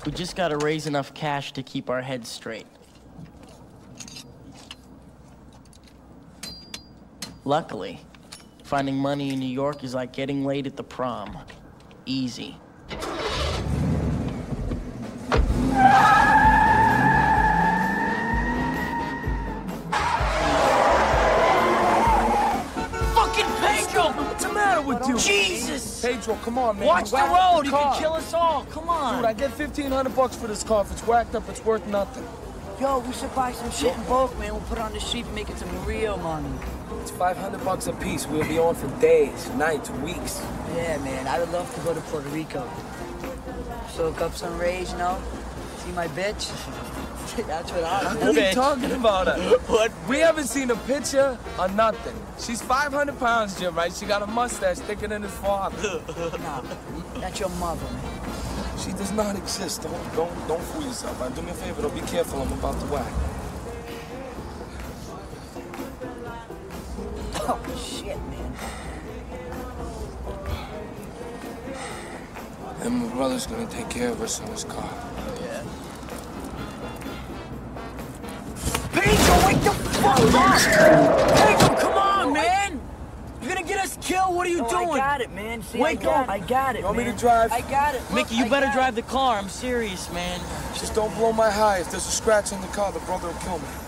We just gotta raise enough cash to keep our heads straight. Luckily, finding money in New York is like getting laid at the prom. Easy. What's the matter with you? Jesus! Pedro, come on, man. Watch the road! He can kill us all! Come on! Dude, I get $1,500 for this car. If it's whacked up, it's worth nothing. Yo, we should buy some shit in bulk, man. We'll put it on the street and make it some real money. It's $500 a piece. We'll be on for days, nights, weeks. Yeah, man. I would love to go to Puerto Rico. Soak up some rays, you know? See my bitch? That's what I What are you talking about? What? We haven't seen a picture or nothing. She's 500 pounds, Jim, right? She got a mustache thicker than his father. Nah, that's your mother, man. She does not exist. Don't fool yourself, man. Do me a favor, though. Be careful. I'm about to whack. Oh, shit, man. And my brother's gonna take care of us on his car. Yeah. Pedro, wake the fuck up! Pedro, come on, man! You're gonna get us killed? What are you doing? I got it, man. See, Wake up! I got it, You want man. me to drive? I got it. Mickey, you better drive the car. I'm serious, man. Just don't blow my high. If there's a scratch on the car, the brother will kill me.